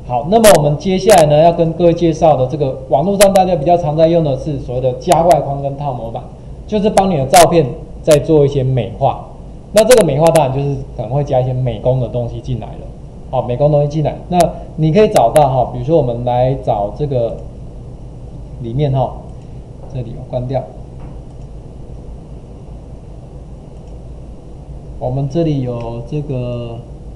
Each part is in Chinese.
好，那么我们接下来呢，要跟各位介绍的这个网络上大家比较常在用的是所谓的加外框跟套模板，就是帮你的照片再做一些美化。那这个美化当然就是可能会加一些美工的东西进来了。好，美工东西进来，那你可以找到哈，比如说我们来找这个里面哈，这里我关掉。我们这里有这个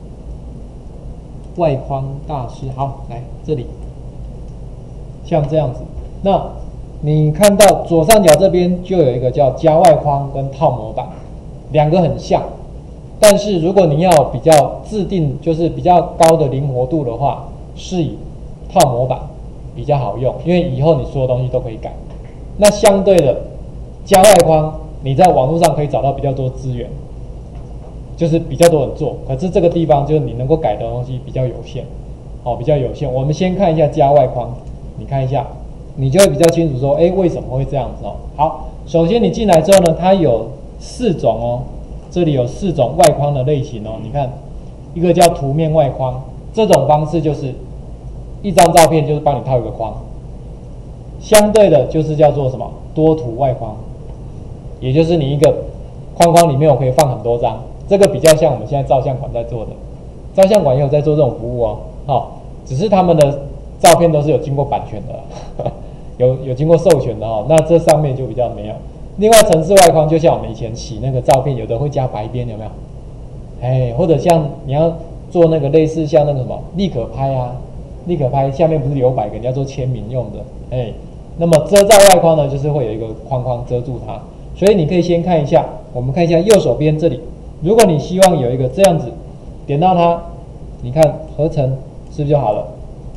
外框大师，好，来这里，像这样子。那你看到左上角这边就有一个叫加外框跟套模板，两个很像，但是如果你要比较制定，就是比较高的灵活度的话，是以套模板比较好用，因为以后你所有东西都可以改。那相对的加外框，你在网络上可以找到比较多资源。就是比较多人做，可是这个地方就是你能够改的东西比较有限，哦，比较有限。我们先看一下加外框，你看一下，你就会比较清楚说，为什么会这样子哦？好，首先你进来之后呢，它有4种哦，这里有4种外框的类型哦。你看，一个叫图面外框，这种方式就是一张照片就是帮你套一个框，相对的就是叫做什么多图外框，也就是你一个框框里面我可以放很多张。这个比较像我们现在照相馆在做的，照相馆也有在做这种服务哦。好，只是他们的照片都是有经过版权的，有经过授权的哦。那这上面就比较没有。另外，程式外框就像我们以前洗那个照片，有的会加白边，有没有？或者像你要做那个类似像那个什么立可拍啊，立可拍下面不是留白给人家做签名用的，那么遮罩外框呢，就是会有一个框框遮住它。所以你可以先看一下，我们看一下右手边这里。如果你希望有一个这样子，点到它，你看合成是不是就好了？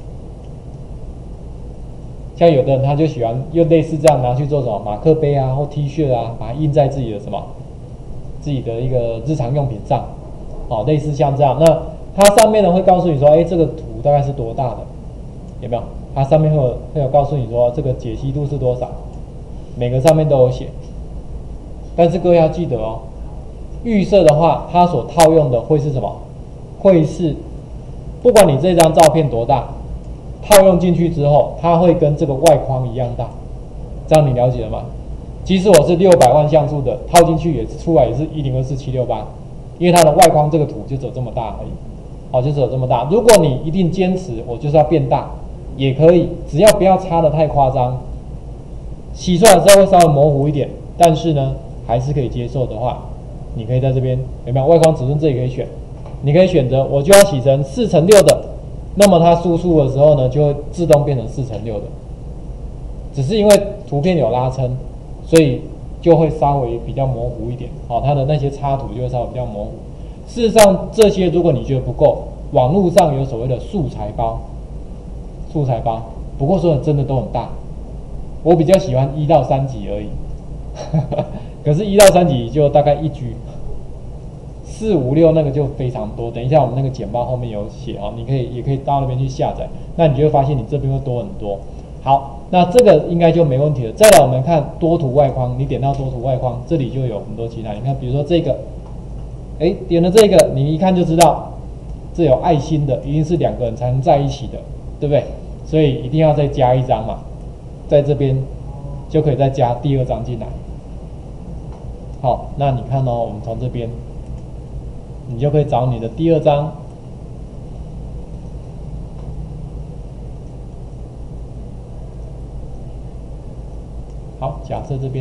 像有的人他就喜欢用类似这样拿去做什么马克杯啊或 T 恤啊，把它印在自己的自己的一个日常用品上，类似像这样。那它上面呢会告诉你说，这个图大概是多大的，有没有？它上面会有告诉你说这个解析度是多少，每个上面都有写。但是各位要记得哦。预设的话，它所套用的会是什么？会是不管你这张照片多大，套用进去之后，它会跟这个外框一样大。这样你了解了吗？即使我是600万像素的，套进去也是出来也是1024-768，因为它的外框这个图就只有这么大而已。好，就只有这么大。如果你一定坚持我就是要变大，也可以，只要不要差得太夸张，洗出来之后会稍微模糊一点，但是呢还是可以接受的话。你可以在这边有没有外框尺寸？这里可以选，你可以选择我就要洗成4:6的，那么它输出的时候呢，就会自动变成4:6的。只是因为图片有拉伸，所以就会稍微比较模糊一点。它的那些插图就会稍微比较模糊。事实上，这些如果你觉得不够，网络上有所谓的素材包，不过说的真的都很大。我比较喜欢1到3集而已。可是1到3集就大概1G，4、5、6那个就非常多。等一下我们那个简报后面有写你也可以到那边去下载，那你就会发现你这边会多很多。好，那这个应该就没问题了。再来我们看多图外框，你点到多图外框，这里就有很多其他。你看，比如说这个，点了这个，你一看就知道这有爱心的，一定是2个人才能在一起的，对不对？所以一定要再加1张嘛，在这边就可以再加第2张进来。好，那你看我们从这边，你就可以找你的第2张。好，假设这边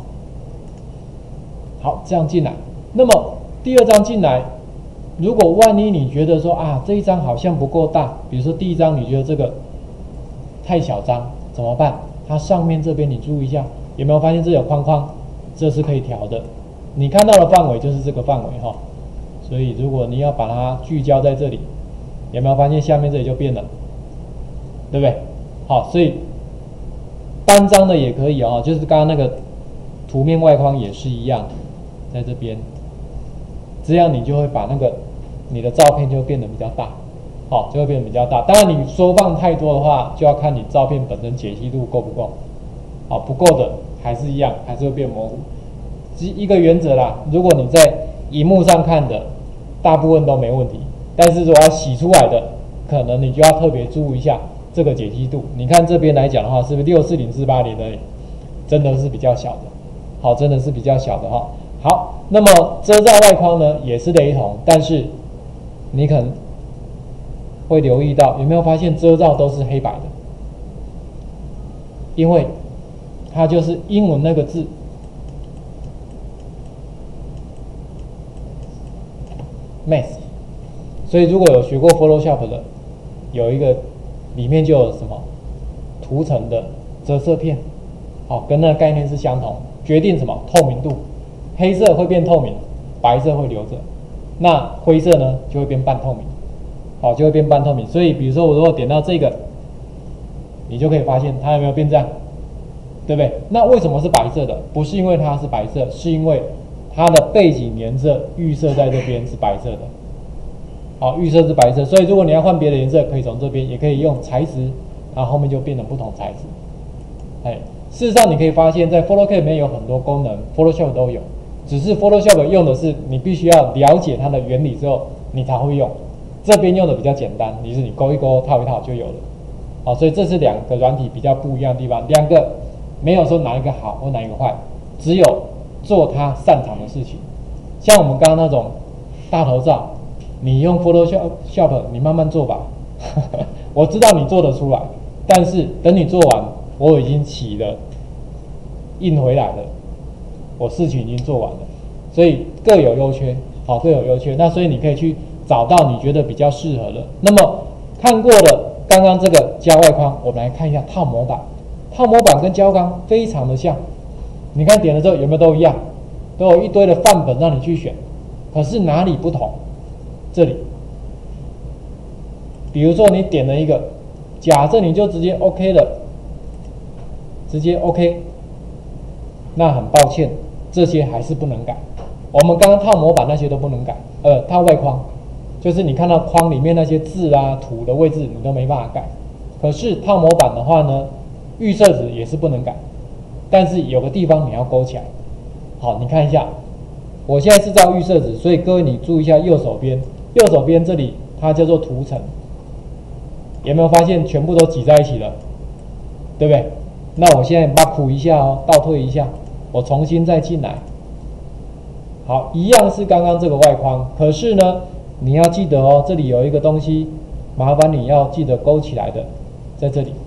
好，这样进来。那么第2张进来，如果万一你觉得说这一张好像不够大，比如说第1张你觉得这个太小张，怎么办？它上面这边你注意一下，有没有发现这有框框？这是可以调的，你看到的范围就是这个范围所以如果你要把它聚焦在这里，有没有发现下面这里就变了，对不对？好，所以单张的也可以就是刚刚那个图面外框也是一样，在这边，这样你就会把你的照片就会变得比较大，就会变得比较大。当然你缩放太多的话，就要看你照片本身解析度够不够，不够的还是一样，还是会变模糊。一个原则啦，如果你在萤幕上看的，大部分都没问题，但是如果要洗出来的， 可能你就要特别注意一下这个解析度。你看这边来讲的话，是不是640/800而已？真的是比较小的，好，真的是比较小的哈。好，那么遮罩外框呢也是雷同，但是你可能会留意到，有没有发现遮罩都是黑白的？因为它就是英文那个字 mask， 所以如果有学过 Photoshop 的，有一个里面就有什么涂层的折射片，好，跟那个概念是相同，决定什么透明度，黑色会变透明，白色会留着，那灰色呢就会变半透明，好，就会变半透明。所以比如说我如果点到这个，你就可以发现它有没有变这样，对不对？那为什么是白色的？不是因为它是白色，是因为它的背景颜色预设在这边是白色的，好，预设是白色。所以如果你要换别的颜色，可以从这边，也可以用材质，然后后面就变成不同材质。哎，事实上你可以发现，在 Photoshop 里面有很多功能 ，Photoshop 都有，只是 Photoshop 用的是你必须要了解它的原理之后，你才会用。这边用的比较简单，你勾一勾、套一套就有了。好，所以这是两个软体比较不一样的地方，两个没有说哪一个好或哪一个坏，只有做他擅长的事情。像我们刚刚那种大头照，你用 Photoshop 你慢慢做吧，我知道你做得出来，但是等你做完，我已经起了印回来了，我事情已经做完了，所以各有优缺，好，各有优缺。那所以你可以去找到你觉得比较适合的。那么看过了刚刚这个加外框，我们来看一下套模板。套模板跟胶钢非常的像，你看点了之后有没有都一样，都有一堆的范本让你去选，可是哪里不同？这里，比如说你点了一个，假设你就直接 OK 了，直接 OK， 那很抱歉，这些还是不能改。我们刚刚套模板那些都不能改，套外框，就是你看到框里面那些字啊、图的位置你都没办法改。可是套模板的话呢，预设值也是不能改，但是有个地方你要勾起来。好，你看一下，我现在是照预设值，所以各位你注意一下右手边，右手边这里它叫做图层，有没有发现全部都挤在一起了？对不对？那我现在把它一下哦，倒退一下，我重新再进来。好，一样是刚刚这个外框，可是呢，你要记得哦，这里有一个东西，麻烦你要记得勾起来的，在这里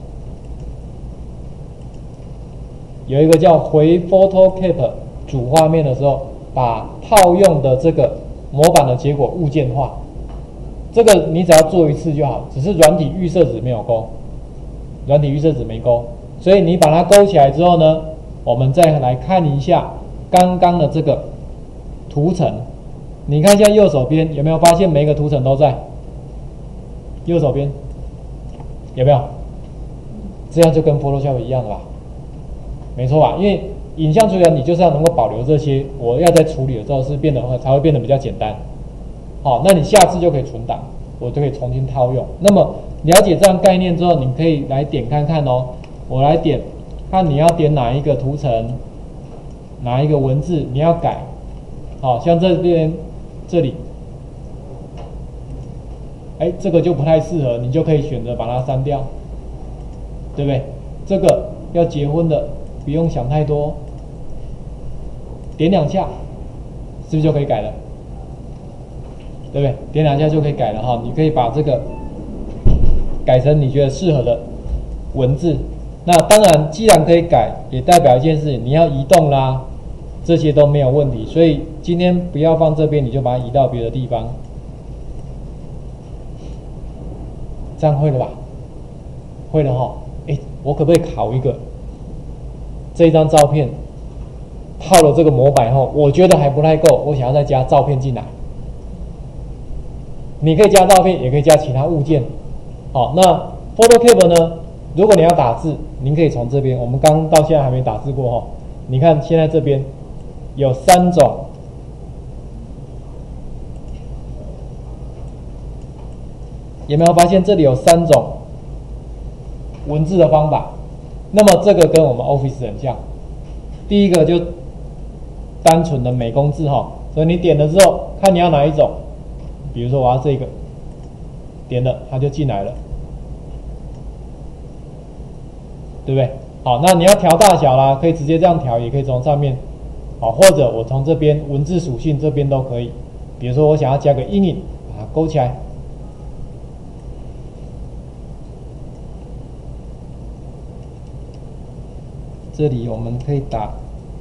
有一个叫回 Photocap 主画面的时候，把套用的这个模板的结果物件化。这个你只要做一次就好，只是软体预设值没有勾，软体预设值没勾，所以你把它勾起来之后呢，我们再来看一下刚刚的这个图层。你看一下右手边有没有发现每一个图层都在？右手边有没有？这样就跟 Photoshop 一样的吧？没错吧？因为影像处理你就是要能够保留这些，我要在处理的时候是才会变得比较简单。好，那你下次就可以存档，我就可以重新套用。那么了解这样概念之后，你可以来点看看哦。我来点，看你要点哪一个图层，哪一个文字你要改。好，像这边这里，这个就不太适合，你就可以选择把它删掉，对不对？这个要结婚的，不用想太多，点两下，是不是就可以改了？对不对？点两下就可以改了哈。你可以把这个改成你觉得适合的文字。那当然，既然可以改，也代表一件事，你要移动啦，这些都没有问题。所以今天不要放这边，你就把它移到别的地方。这样会了吧？会了哈。我可不可以考一个？这张照片套了这个模板后，我觉得还不太够，我想要再加照片进来。你可以加照片，也可以加其他物件。好，那 Photocap 呢？如果你要打字，您可以从这边，我们刚到现在还没打字过哈。你看现在这边有3种，有没有发现这里有3种文字的方法？那么这个跟我们 Office 很像。第一个就单纯的美工字哈，所以你点了之后，看你要哪一种。比如说我要这个， 点了，它就进来了，对不对？好，那你要调大小啦，可以直接这样调，也可以从上面，好，或者我从这边文字属性这边都可以。比如说我想要加个阴影，把它勾起来。这里我们可以打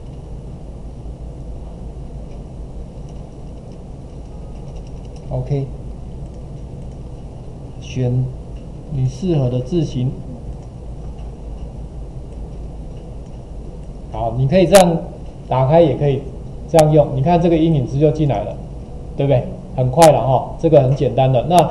OK， 选你适合的字型。好，你可以这样打开，也可以这样用。你看这个阴影字就进来了，对不对？很快了哈，这个很简单的。那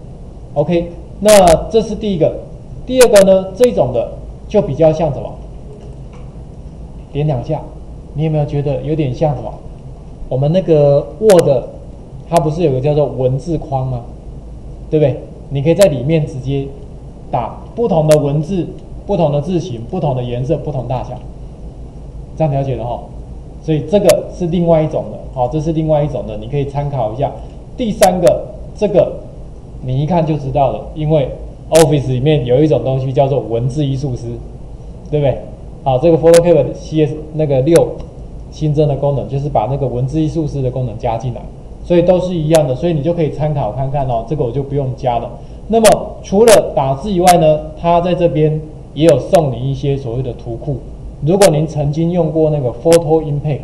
OK， 那这是第一个。第二个呢，这种的就比较像什么？点两下，你有没有觉得有点像什么？我们那个 Word， 它不是有个叫做文字框吗？对不对？你可以在里面直接打不同的文字、不同的字型、不同的颜色、不同大小，这样了解了哈。所以这个是另外一种的，好，这是另外一种的，你可以参考一下。第三个，这个你一看就知道了，因为 Office 里面有一种东西叫做文字艺术师，对不对？好，这个 PhotoCAD CS 那个6新增的功能，就是把那个文字艺术师的功能加进来，所以都是一样的，所以你就可以参考看看哦。这个我就不用加了。那么除了打字以外呢，它在这边也有送你一些所谓的图库。如果您曾经用过那个 Photo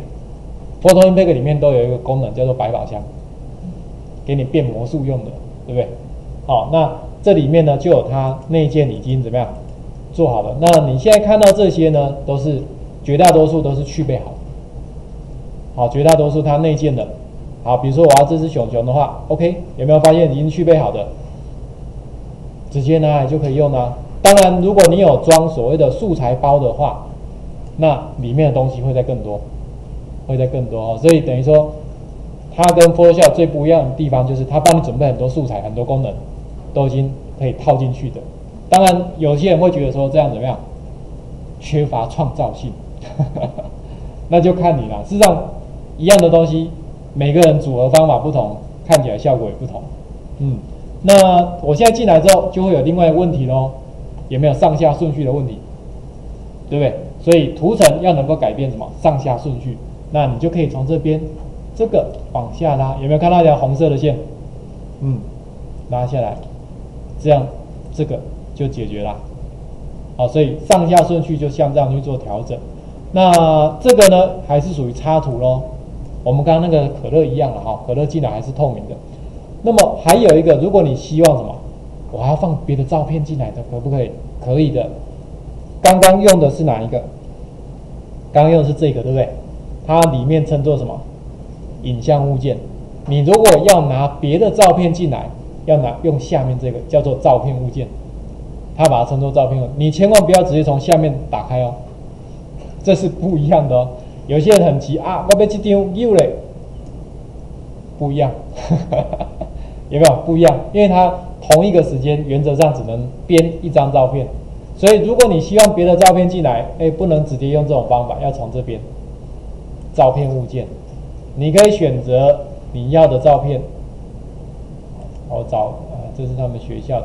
Impact 里面都有一个功能叫做百宝箱，给你变魔术用的，对不对？好，那这里面呢就有它内建已经怎么样做好了。那你现在看到这些呢，都是绝大多数都是去备好。好，绝大多数它内建的。好，比如说我要这只熊熊的话 ，OK， 有没有发现已经去备好的？直接拿来就可以用啦。当然，如果你有装所谓的素材包的话，那里面的东西会再更多，哦。所以等于说，它跟 Photoshop 最不一样的地方就是它帮你准备很多素材、很多功能，都已经可以套进去的。当然，有些人会觉得说这样怎么样，缺乏创造性，那就看你了。事实上，一样的东西，每个人组合方法不同，看起来效果也不同。那我现在进来之后，就会有另外一个问题咯，有没有上下顺序的问题？对不对？所以图层要能够改变什么上下顺序，那你就可以从这边这个往下拉，有没有看到一条红色的线？拉下来，这样这个就解决了。好，所以上下顺序就像这样去做调整。那这个呢，还是属于插图咯。我们刚刚那个可乐一样了哈，可乐进来还是透明的。那么还有一个，如果你希望什么，我还要放别的照片进来的，可不可以？可以的。刚刚用的是哪一个？刚刚用的是这个，对不对？它里面称作什么？影像物件。你如果要拿别的照片进来，要用下面这个叫做照片物件，它把它称作照片物件。你千万不要直接从下面打开哦，这是不一样的哦。有些人很急啊，我要这张有嘞，不一样。有没有不一样？因为它同一个时间原则上只能编一张照片，所以如果你希望别的照片进来，不能直接用这种方法，要从这边照片物件，你可以选择你要的照片。我找这是他们学校的，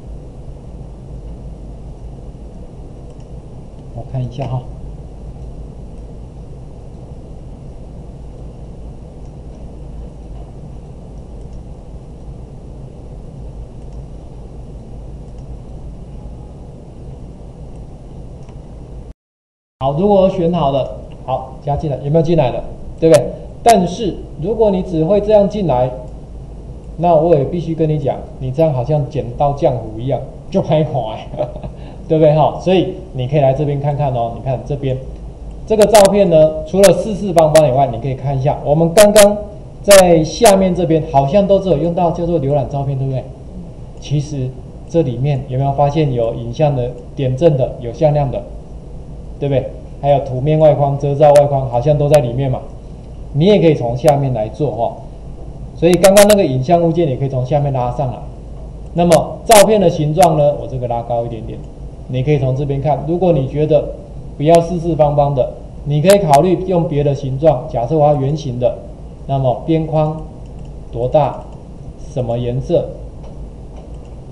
我看一下哈。好，如果我选好了，好加进来，有没有进来的？对不对？但是如果你只会这样进来，那我也必须跟你讲，你这样好像剪刀浆糊一样，就拍滑，对不对哈？所以你可以来这边看看哦。你看这边这个照片呢，除了四四方方以外，你可以看一下，我们刚刚在下面这边好像都只有用到叫做浏览照片，对不对？其实这里面有没有发现有影像的、点阵的、有向量的？对不对？还有图面外框、遮罩外框，好像都在里面嘛。你也可以从下面来做哈。所以刚刚那个影像物件，也可以从下面拉上来。那么照片的形状呢，我这个拉高一点点，你可以从这边看。如果你觉得不要四四方方的，你可以考虑用别的形状。假设我要圆形的，那么边框多大，什么颜色，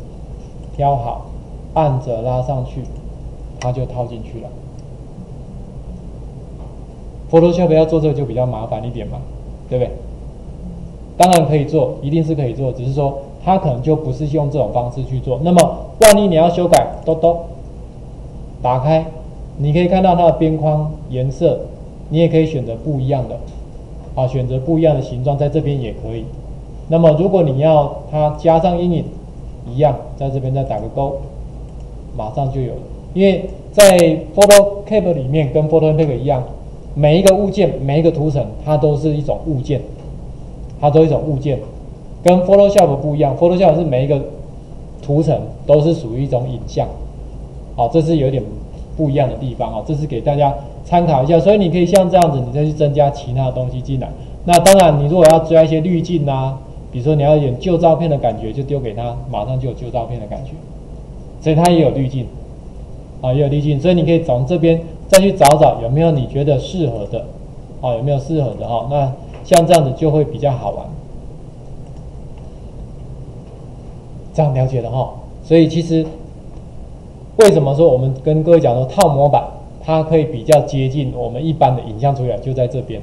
挑好，按着拉上去，它就套进去了。Photoshop 要做这个就比较麻烦一点嘛，对不对？当然可以做，一定是可以做，只是说它可能就不是用这种方式去做。那么万一你要修改，打开，你可以看到它的边框颜色，你也可以选择不一样的，啊，选择不一样的形状，在这边也可以。那么如果你要它加上阴影，一样在这边再打个勾，马上就有了。因为在 PhotoCap 里面跟 PhotoPack 一样，每一个物件、每一个图层，它都是一种物件，跟 Photoshop 不一样。Photoshop 是每一个图层都是属于一种影像，好，这是有点不一样的地方啊，这是给大家参考一下。所以你可以像这样子，你再去增加其他的东西进来。那当然，你如果要加一些滤镜啊，比如说你要有点旧照片的感觉，就丢给他，马上就有旧照片的感觉。所以它也有滤镜，啊，也有滤镜。所以你可以从这边再去找找有没有你觉得适合的，啊，有没有适合的哈？那像这样子就会比较好玩。这样了解了哈。所以其实为什么说我们跟各位讲说套模板，它可以比较接近我们一般的影像处理，就在这边。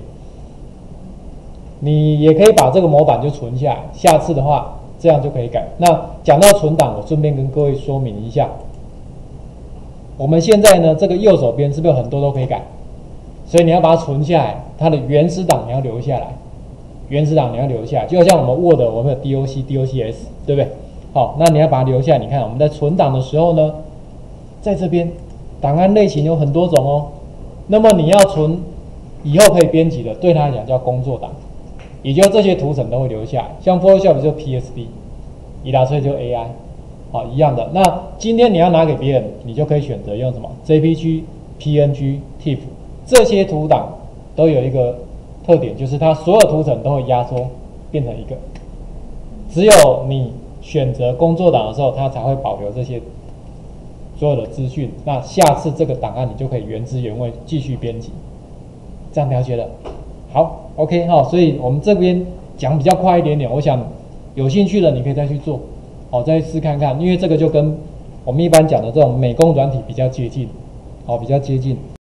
你也可以把这个模板就存下来，下次的话这样就可以改。那讲到存档，我顺便跟各位说明一下，我们现在呢这个右手边是不是有很多都可以改？所以你要把它存下来，它的原始档你要留下来，就好像我们 Word 我们有 DOC、DOCS， 对不对？好，那你要把它留下来。你看我们在存档的时候呢，在这边档案类型有很多种哦。那么你要存以后可以编辑的，对它来讲叫工作档。也就这些图层都会留下来，像 Photoshop 就 PSD，Illustrator 就 AI， 好，一样的。那今天你要拿给别人，你就可以选择用什么 JPG、PNG、TIFF 这些图档都有一个特点，就是它所有图层都会压缩变成一个，只有你选择工作档的时候，它才会保留这些所有的资讯。那下次这个档案你就可以原汁原味继续编辑，这样了解了。好 ，OK 哈，所以我们这边讲比较快一点点，我想有兴趣的你可以再去做，哦，再试看看，因为这个就跟我们一般讲的这种美工软体比较接近，哦，比较接近。